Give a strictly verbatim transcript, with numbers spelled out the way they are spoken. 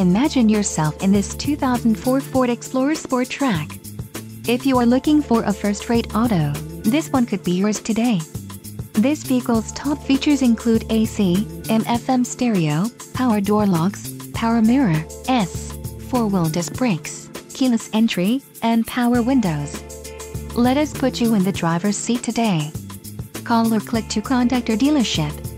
Imagine yourself in this two thousand four Ford Explorer Sport Trac. If you are looking for a first-rate auto, this one could be yours today. This vehicle's top features include A C, A M F M stereo, power door locks, power mirror, S, four-wheel disc brakes, keyless entry, and power windows. Let us put you in the driver's seat today. Call or click to contact our dealership.